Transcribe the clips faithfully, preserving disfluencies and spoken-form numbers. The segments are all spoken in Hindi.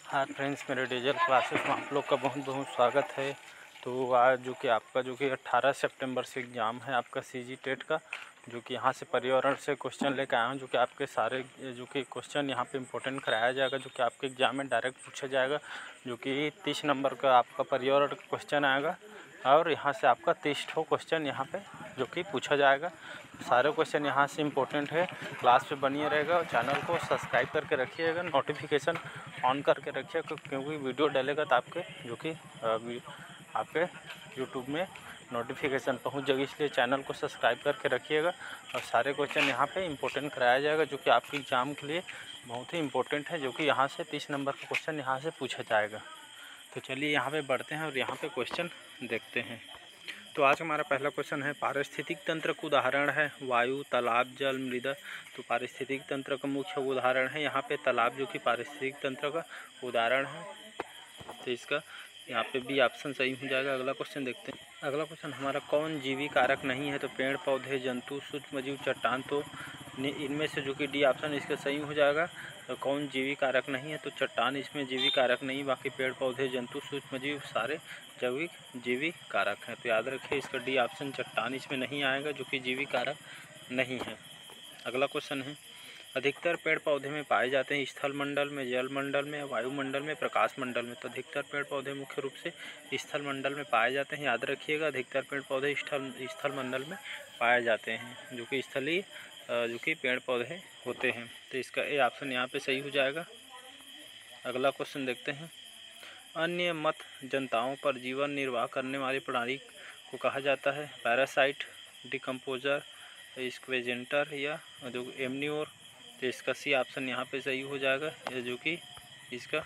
हाय फ्रेंड्स, मेरे डीजल क्लासेस में आप लोग का बहुत बहुत स्वागत है। तो आज जो कि आपका जो कि अठारह सितंबर से एग्ज़ाम है आपका सीजी टेट का, जो कि यहाँ से पर्यावरण से क्वेश्चन लेकर आया हूँ। जो कि आपके सारे जो कि क्वेश्चन यहाँ पे इंपॉर्टेंट कराया जाएगा, जो कि आपके एग्ज़ाम में डायरेक्ट पूछा जाएगा। जो कि तीस नंबर का आपका पर्यावरण का क्वेश्चन आएगा और यहाँ से आपका तीस ठो क्वेश्चन यहाँ पे जो कि पूछा जाएगा। सारे क्वेश्चन यहाँ से इम्पोर्टेंट है। क्लास पे बनिए रहेगा और चैनल को सब्सक्राइब करके रखिएगा, नोटिफिकेशन ऑन करके रखिएगा, क्योंकि वीडियो डालेगा तो आपके जो कि आपके यूट्यूब में नोटिफिकेशन पहुंच जाएगी। इसलिए चैनल को सब्सक्राइब करके रखिएगा और सारे क्वेश्चन यहाँ पे इंपॉर्टेंट कराया जाएगा, जो कि आपके एग्ज़ाम के लिए बहुत ही इंपॉर्टेंट है। जो कि यहाँ से तीस नंबर का क्वेश्चन यहाँ से पूछा जाएगा। तो चलिए यहाँ पे बढ़ते हैं और यहाँ पे क्वेश्चन देखते हैं। तो आज हमारा पहला क्वेश्चन है, पारिस्थितिक तंत्र का उदाहरण है वायु, तालाब, जल, मृदा। तो पारिस्थितिक तंत्र का मुख्य उदाहरण है यहाँ पे तालाब, जो कि पारिस्थितिक तंत्र का उदाहरण है। तो इसका यहाँ पे भी ऑप्शन सही हो जाएगा। अगला क्वेश्चन देखते हैं। अगला क्वेश्चन हमारा, कौन जीवी कारक नहीं है? तो पेड़ पौधे, जंतु, सूक्ष्मजीव, चट्टान। तो इनमें से जो कि डी ऑप्शन इसका सही हो जाएगा। तो कौन जीवी कारक नहीं है? तो चट्टान इसमें जीवी कारक नहीं, बाकी पेड़ पौधे, जंतु, सूक्ष्मजीव सारे जैविक जीवी कारक हैं। तो याद रखिए इसका डी ऑप्शन चट्टान इसमें नहीं आएगा, जो कि जीवी कारक नहीं है। अगला क्वेश्चन है, अधिकतर पेड़ पौधे में पाए जाते हैं स्थल मंडल में, जल मंडल में, वायुमंडल में, प्रकाश मंडल में। तो अधिकतर पेड़ पौधे मुख्य रूप से स्थल मंडल में पाए जाते हैं। याद रखिएगा अधिकतर पेड़ पौधे स्थल स्थल मंडल में पाए जाते हैं, जो कि स्थलीय जो कि पेड़ पौधे होते हैं। तो इसका ए ऑप्शन यहाँ पे सही हो जाएगा। अगला क्वेश्चन देखते हैं, अन्य मत जनताओं पर जीवन निर्वाह करने वाली प्रणाली को कहा जाता है? पैरासाइट, डिकम्पोजर, स्क्वेजेंटर या जो एमनियोर। तो इसका सी ऑप्शन यहाँ पे सही हो जाएगा, जो कि इसका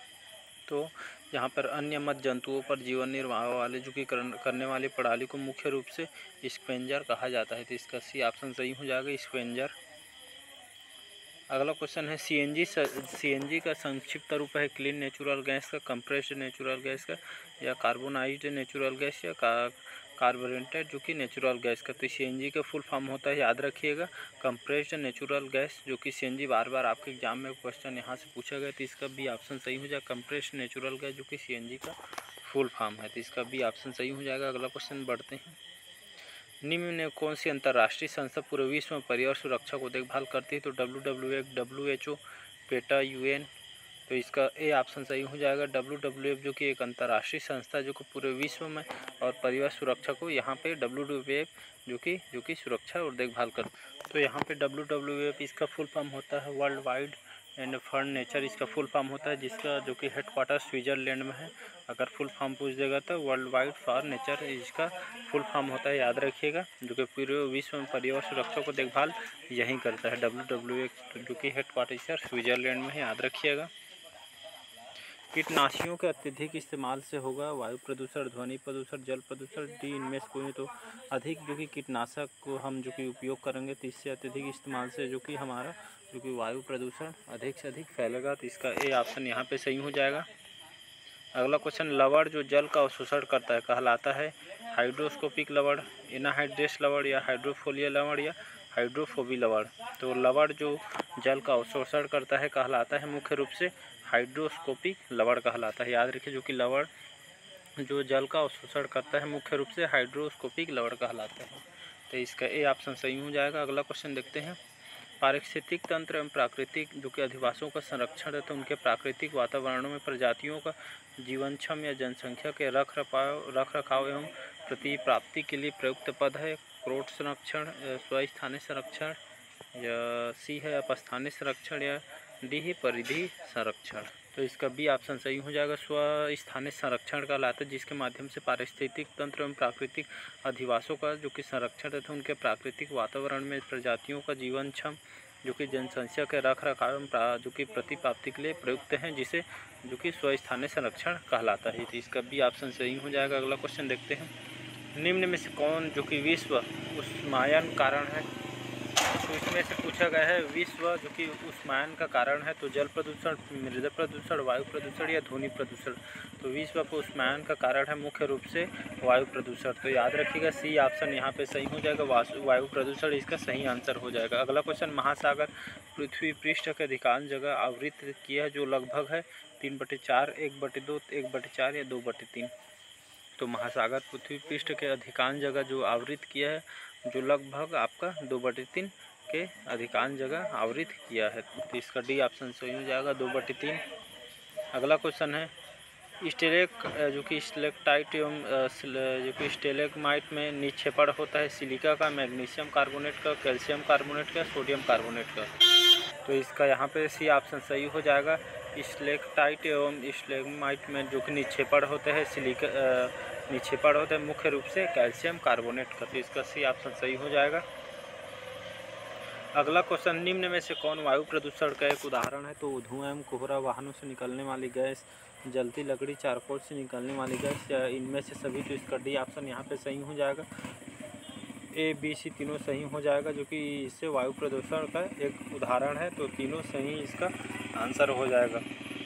तो यहाँ पर अन्य मत जंतुओं पर जीवन निर्वाह वाले जो कि करने वाली प्रणाली को मुख्य रूप से स्क्वेंजर कहा जाता है। तो इसका सी ऑप्शन सही हो जाएगा, स्क्वेंजर। अगला क्वेश्चन है, सीएनजी सीएनजी का संक्षिप्त रूप है क्लीन नेचुरल गैस का, कंप्रेस्ड नेचुरल गैस का, या कार्बोनाइज्ड नेचुरल गैस, या का कार्बोरेटेड जो कि नेचुरल गैस का। तो सीएनजी का फुल फॉर्म होता है, याद रखिएगा, कंप्रेस्ड नेचुरल गैस, जो कि सीएनजी बार बार आपके एग्जाम में क्वेश्चन यहाँ से पूछा गया। तो इसका भी ऑप्शन सही हो जाएगा, कंप्रेस्ड नेचुरल गैस, जो कि सीएनजी का फुल फॉर्म है। तो इसका भी ऑप्शन सही हो जाएगा। अगला क्वेश्चन बढ़ते हैं, निम्न में कौन सी अंतर्राष्ट्रीय संस्था पूरे विश्व में पर्यावरण सुरक्षा को देखभाल करती है? तो W W F, W H O, PETA, UN. तो इसका ए ऑप्शन सही हो जाएगा, डब्ल्यू डब्ल्यू एफ, जो कि एक अंतर्राष्ट्रीय संस्था जो कि पूरे विश्व में और पर्यावरण सुरक्षा को यहाँ पे डब्ल्यू डब्ल्यू एफ जो कि जो कि सुरक्षा और देखभाल कर। तो यहाँ पे डब्ल्यू डब्ल्यू एफ इसका फुल फॉर्म होता है world wide and for nature, इसका फुल फॉर्म होता है, जिसका जो कि हेडक्वार्टर स्विट्जरलैंड में है। अगर फुल फॉर्म पूछ देगा तो वर्ल्ड वाइड फॉर नेचर इसका फुल फॉर्म होता है, याद रखिएगा, जो कि पूरे विश्व में पर्यावरण सुरक्षा को देखभाल यही करता है, डब्ल्यू डब्ल्यू एफ, जो कि हेडक्वार्टर स्विट्जरलैंड में है, याद रखिएगा। कीटनाशियों के अत्यधिक इस्तेमाल से होगा वायु प्रदूषण, ध्वनि प्रदूषण, जल प्रदूषण। डी इनमें से कोई। तो अधिक जो कि कीटनाशक को हम जो कि उपयोग करेंगे तो इससे अत्यधिक इस्तेमाल से जो कि हमारा जो कि वायु प्रदूषण अधिक से अधिक फैलेगा। तो इसका ए ऑप्शन यहाँ पे सही हो जाएगा। अगला क्वेश्चन, लवण जो जल का अवशोषण करता है कहलाता है हाइड्रोस्कोपिक लवण, एनाहाइड्रेस लवण, या हाइड्रोफोलिया लवण, या हाइड्रोफोबी लवण। तो लवण जो जल का अवशोषण करता है कहलाता है मुख्य रूप से हाइड्रोस्कोपिक लवण कहलाता है, याद रखिए, जो कि लवण जो जल का अवशोषण करता है मुख्य रूप से हाइड्रोस्कोपिक लवण कहलाता है। तो इसका ए ऑप्शन सही हो जाएगा। अगला क्वेश्चन देखते हैं, पारिस्थितिक तंत्र एवं प्राकृतिक जो कि अधिवासों का संरक्षण है, तो उनके प्राकृतिक वातावरणों में प्रजातियों का जीवनक्षम या जनसंख्या के रख रखाव रख रखाव एवं प्रतिप्राप्ति के लिए प्रयुक्त पद है क्रोट संरक्षण, स्वस्थानीय संरक्षण, या सी है अपस्थानीय संरक्षण, या डी ही परिधि संरक्षण। तो इसका बी ऑप्शन सही हो जाएगा, स्वस्थानीय संरक्षण कहलाता है, जिसके माध्यम से पारिस्थितिक तंत्र एवं प्राकृतिक अधिवासों का जो कि संरक्षण तथा उनके प्राकृतिक वातावरण में प्रजातियों का जीवन क्षम जो कि जनसंख्या के रख रखाव जो कि प्रतिप्राप्ति के लिए प्रयुक्त हैं, जिसे जो कि स्वस्थानीय संरक्षण कहलाता है। तो इसका बी ऑप्शन सही हो जाएगा। अगला क्वेश्चन देखते हैं, निम्न में से कौन जो कि विश्व उष्मायन कारण है? तो इसमें से पूछा गया है विश्व विश्व जो कि उष्मायन का कारण है, तो जल प्रदूषण, मृदा प्रदूषण, वायु प्रदूषण या ध्वनि प्रदूषण। तो विश्व को उष्मायन का कारण है मुख्य रूप से वायु प्रदूषण। तो याद रखिएगा सी ऑप्शन यहाँ पे सही हो जाएगा, वायु प्रदूषण इसका सही आंसर हो जाएगा। अगला क्वेश्चन, महासागर पृथ्वी पृष्ठ के अधिकांश जगह आवृत किया है, जो लगभग है तीन बटे चार, एक बटे दो, एक बटे चार या दो बटे तीन। तो महासागर पृथ्वी पृष्ठ के अधिकांश जगह जो आवृत किया है, जो लगभग आपका दो बटे तीन के अधिकांश जगह आवृत किया है। तो इसका डी ऑप्शन सही हो जाएगा, दो बटे तीन। अगला क्वेश्चन है, स्टेलेक जो कि स्टेलेक्टाइट एवं जो कि स्टेलेगमाइट में निक्षेपण होता है सिलिका का, मैग्नीशियम कार्बोनेट का, कैल्शियम कार्बोनेट का, सोडियम कार्बोनेट का। तो इसका यहाँ पे सी ऑप्शन सही हो जाएगा। स्टेलेक्टाइट एवं स्टेलेगमाइट में जो कि निक्षेपण होते हैं सिलिका निक्षेपण होते हैं मुख्य रूप से कैल्शियम कार्बोनेट का। तो इसका सी ऑप्शन सही हो जाएगा। अगला क्वेश्चन, निम्न में से कौन वायु प्रदूषण का एक उदाहरण है? तो धुआं एवं कोहरा, वाहनों से निकलने वाली गैस, जलती लकड़ी, चारकोल से निकलने वाली गैस, या इनमें से सभी। तो इसका डी ऑप्शन यहाँ पे सही हो जाएगा। ए बी सी तीनों सही हो जाएगा, जो कि इससे वायु प्रदूषण का एक उदाहरण है। तो तीनों सही इसका आंसर हो जाएगा।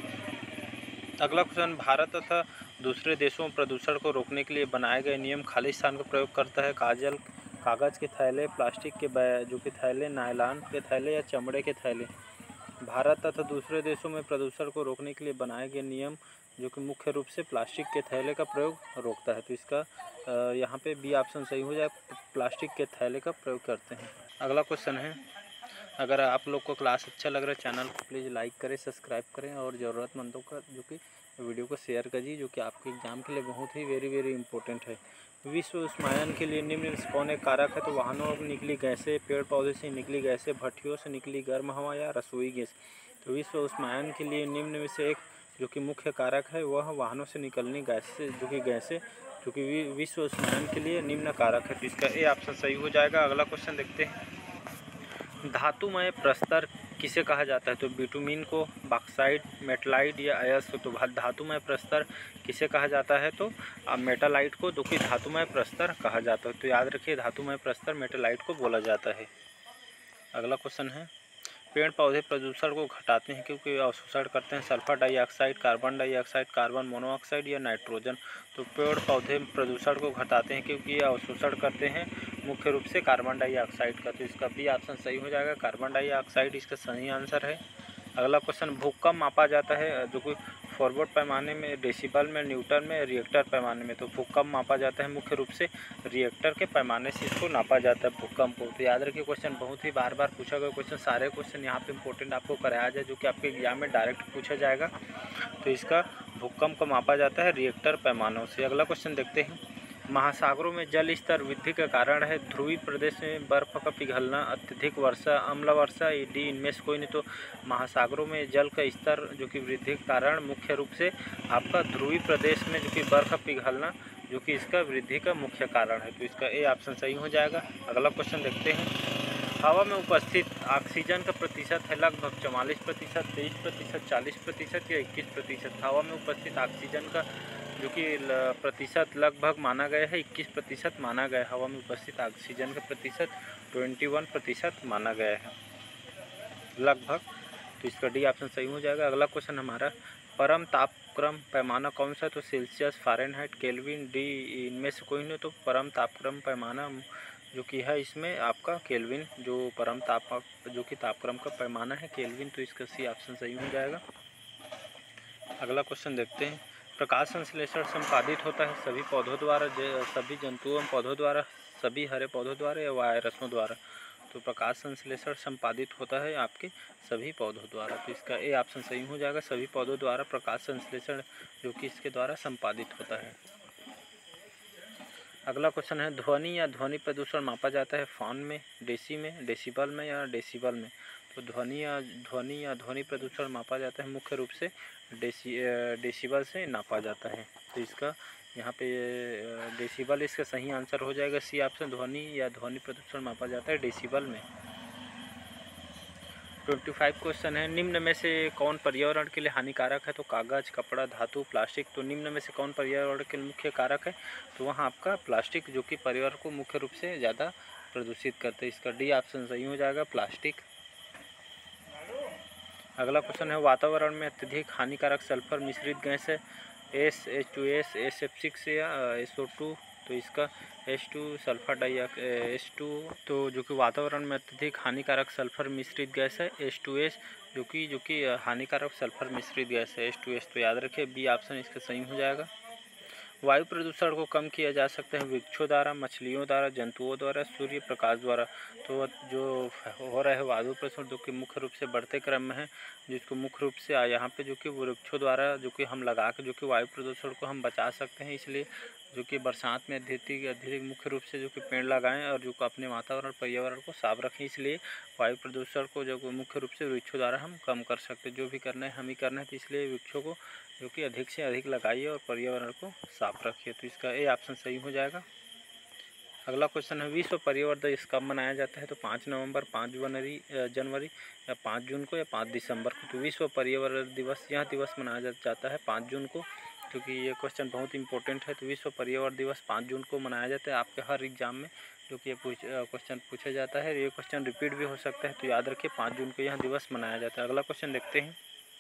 अगला क्वेश्चन, भारत तथा दूसरे देशों में प्रदूषण को रोकने के लिए बनाए गए नियम खालिस्तान का प्रयोग करता है? काजल कागज़ के थैले, प्लास्टिक के जो कि थैले, नायलॉन के थैले या चमड़े के थैले। भारत तथा दूसरे देशों में प्रदूषण को रोकने के लिए बनाए गए नियम जो कि मुख्य रूप से प्लास्टिक के थैले का प्रयोग रोकता है। तो इसका यहाँ पे बी ऑप्शन सही हो जाए, प्लास्टिक के थैले का प्रयोग करते हैं। अगला क्वेश्चन है, अगर आप लोग को क्लास अच्छा लग रहा है, चैनल को प्लीज़ लाइक करें, सब्सक्राइब करें और ज़रूरतमंदों का जो कि वीडियो को शेयर करिए, जो कि आपके एग्ज़ाम के लिए बहुत ही वेरी वेरी इंपॉर्टेंट है। विश्व उष्मायन के लिए निम्न से कौन एक कारक है? तो वाहनों से निकली गैसें, पेड़ पौधे से निकली गैसें, भट्टियों से निकली गर्म हवा या रसोई गैस। तो विश्व उष्मायन के लिए निम्न में से एक जो कि मुख्य कारक है वह वाहनों से निकलनी गैसें जो कि गैसें जो कि विश्व उष्मायन के लिए निम्न कारक है। तो इसका ए ऑप्शन सही हो जाएगा। अगला क्वेश्चन देखते हैं, धातुमय प्रस्तर किसे कहा जाता है? तो बिटुमिन को, बॉक्साइट, मेटलाइट या अयस्क। तो धातुमय प्रस्तर किसे कहा जाता है? तो मेटालाइट को जो कि धातुमय प्रस्तर कहा जाता है। तो याद रखिए धातुमय प्रस्तर मेटालाइट को बोला जाता है। अगला क्वेश्चन है, पेड़ पौधे प्रदूषण को घटाते हैं क्योंकि अवशोषण करते हैं sulphur dioxide, carbon dioxide, carbon monoxide या नाइट्रोजन। तो पेड़ पौधे प्रदूषण को घटाते हैं क्योंकि ये अवशोषण करते हैं मुख्य रूप से कार्बन डाइऑक्साइड का। तो इसका बी ऑप्शन सही हो जाएगा, कार्बन डाइऑक्साइड इसका सही आंसर है। अगला क्वेश्चन, भूकंप मापा जाता है जो कि फॉरवर्ड पैमाने में, डेसिबल में, न्यूटन में, रिएक्टर पैमाने में। तो भूकंप मापा जाता है मुख्य रूप से रिएक्टर के पैमाने से इसको नापा जाता है भूकंप को। तो याद रखिए क्वेश्चन बहुत ही बार बार पूछा गया क्वेश्चन, सारे क्वेश्चन यहाँ पे इंपॉर्टेंट आपको कराया जाए जो कि आपके एग्जाम में डायरेक्ट पूछा जाएगा। तो इसका भूकंप को मापा जाता है रिएक्टर पैमानों से। अगला क्वेश्चन देखते हैं, महासागरों में जल स्तर वृद्धि का कारण है? ध्रुवीय प्रदेश में बर्फ का पिघलना, अत्यधिक वर्षा, अम्ल वर्षा, डी इनमें से कोई नहीं। तो महासागरों में जल का स्तर जो कि वृद्धि के कारण मुख्य रूप से आपका ध्रुवीय प्रदेश में जो कि बर्फ का पिघलना जो कि इसका वृद्धि का मुख्य कारण है। तो इसका ए ऑप्शन सही हो जाएगा। अगला क्वेश्चन देखते हैं, हवा में उपस्थित ऑक्सीजन का प्रतिशत है लगभग चवालीस प्रतिशत, तेईस प्रतिशत, चालीस प्रतिशत या इक्कीस प्रतिशत। हवा में उपस्थित ऑक्सीजन का जो कि प्रतिशत लगभग माना गया है इक्कीस प्रतिशत माना गया है। हवा में उपस्थित ऑक्सीजन का प्रतिशत इक्कीस प्रतिशत माना गया है लगभग। तो इसका डी ऑप्शन सही हो जाएगा। अगला क्वेश्चन हमारा, परम तापक्रम पैमाना कौन सा? तो सेल्सियस, फ़ारेनहाइट, केल्विन, डी इनमें से कोई नहीं। तो परम तापक्रम पैमाना जो कि है इसमें आपका केल्विन, जो परम ताप जो कि तापक्रम का पैमाना है केल्विन। तो इसका सी ऑप्शन सही हो जाएगा। अगला क्वेश्चन देखते हैं, प्रकाश संश्लेषण संपादित होता है सभी पौधों द्वारा, सभी जंतुओं पौधों द्वारा, सभी हरे पौधों द्वारा या वायरसों द्वारा? तो प्रकाश संश्लेषण संपादित होता है आपके सभी पौधों द्वारा। तो इसका ए ऑप्शन सही हो जाएगा, सभी पौधों द्वारा प्रकाश संश्लेषण जो कि इसके द्वारा संपादित होता है। अगला क्वेश्चन है, ध्वनि या ध्वनि प्रदूषण मापा जाता है फॉन में, डेसी में, डेसिबल में या डेसिबल में? तो ध्वनि या ध्वनि या ध्वनि प्रदूषण मापा जाता है मुख्य रूप से डेसी डेसिबल से नापा जाता है। तो इसका यहाँ पे डेसिबल इसका सही आंसर हो जाएगा, सी ऑप्शन, ध्वनि या ध्वनि प्रदूषण मापा जाता है डेसिबल में। पच्चीस क्वेश्चन है, निम्न में से कौन पर्यावरण के लिए हानिकारक है? तो कागज़, कपड़ा, धातु, प्लास्टिक। तो निम्न में से कौन पर्यावरण के मुख्य कारक है? तो वहाँ आपका प्लास्टिक जो कि पर्यावरण को मुख्य रूप से ज़्यादा प्रदूषित करते हैं। इसका डी ऑप्शन सही हो जाएगा, प्लास्टिक। अगला क्वेश्चन है वातावरण में अत्यधिक हानिकारक सल्फर मिश्रित गैस है S H two S S F six या एस ओ टू। तो इसका एच टू सल्फर डाई एच टू। तो जो कि वातावरण में अत्यधिक हानिकारक सल्फर मिश्रित गैस है एच टू एस, जो कि जो कि हानिकारक सल्फर मिश्रित गैस है एच टू एस। तो याद रखिए बी ऑप्शन इसका सही हो जाएगा। वायु प्रदूषण को कम किया जा सकता है वृक्षों द्वारा, मछलियों द्वारा, जंतुओं द्वारा, सूर्य प्रकाश द्वारा। तो जो हो रहा है वायु प्रदूषण जो कि मुख्य रूप से बढ़ते क्रम में है, जिसको मुख्य रूप से यहाँ पे जो कि वृक्षों द्वारा जो कि हम लगा के जो कि वायु प्रदूषण को हम बचा सकते हैं। इसलिए जो कि बरसात में अत्यधिक अत्यधिक मुख्य रूप से जो कि पेड़ लगाएं और जो अपने वातावरण पर्यावरण को साफ रखें। इसलिए वायु प्रदूषण को जो मुख्य रूप से वृक्षों द्वारा हम कम कर सकते हैं। जो भी करना है हम ही करना है, तो इसलिए वृक्षों को जो कि अधिक से अधिक लगाइए और पर्यावरण को साफ रखिए। तो इसका ए ऑप्शन सही हो जाएगा। अगला क्वेश्चन है विश्व पर्यावरण दिवस कब मनाया जाता है? तो पाँच नवंबर, पाँच जनवरी जनवरी या पाँच जून को या पाँच दिसंबर को। तो विश्व पर्यावरण दिवस यह दिवस मनाया जाता है पाँच जून को, क्योंकि ये क्वेश्चन बहुत इंपॉर्टेंट है। तो विश्व पर्यावरण दिवस पाँच जून को मनाया जाता है आपके हर एग्जाम में जो कि ये पूछ क्वेश्चन पूछा जाता है। ये क्वेश्चन रिपीट भी हो सकता है, तो याद रखिए पाँच जून को यह दिवस मनाया जाता है। अगला क्वेश्चन देखते हैं।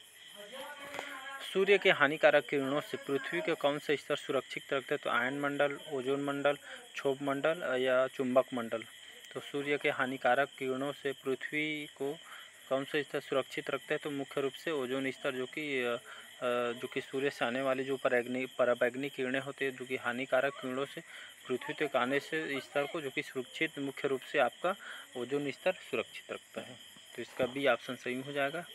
सूर्य के हानिकारक किरणों से पृथ्वी के कौन से स्तर सुरक्षित रखते हैं? तो आयन मंडल, ओजोन मंडल, क्षोभ मंडल या चुंबक मंडल। तो सूर्य के हानिकारक किरणों से पृथ्वी को कौन से स्तर सुरक्षित रखते हैं? तो मुख्य रूप से ओजोन स्तर, जो कि जो कि सूर्य से आने वाली जो पराबैंगनी पराबैंगनी किरणें होती है जो कि हानिकारक किरणों से पृथ्वी तक आने से स्तर को जो कि सुरक्षित मुख्य रूप से आपका ओजोन स्तर सुरक्षित रखता है। तो इसका बी ऑप्शन सही हो जाएगा।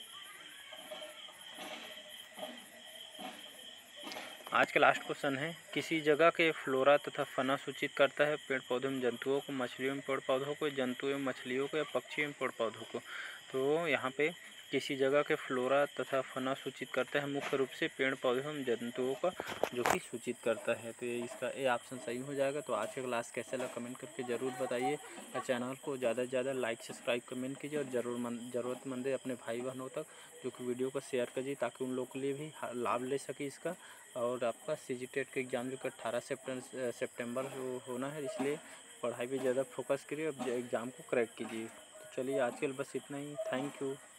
आज का लास्ट क्वेश्चन है किसी जगह के फ्लोरा तथा फना सूचित करता है पेड़ पौधों में जंतुओं को, मछलियों में पेड़ पौधों को, जंतुओं में मछलियों को या पक्षियों में पेड़ पौधों को। तो यहाँ पे किसी जगह के फ्लोरा तथा फना सूचित करता है मुख्य रूप से पेड़ पौधों में जंतुओं का जो कि सूचित करता है। तो ये इसका ए ऑप्शन सही हो जाएगा। तो आज का क्लास कैसे लगा कमेंट करके ज़रूर बताइए और चैनल को ज़्यादा से ज़्यादा लाइक सब्सक्राइब कमेंट कीजिए और ज़रूर ज़रूरतमंद अपने भाई बहनों तक जो कि वीडियो को शेयर कीजिए ताकि उन लोगों के लिए भी लाभ ले सके इसका। और आपका सी जी टेट का एग्ज़ाम जो कि अट्ठारह सितंबर को होना है, इसलिए पढ़ाई पे ज़्यादा फोकस करिए और एग्ज़ाम को क्रैक कीजिए। तो चलिए आज के लिए बस इतना ही। Thank you.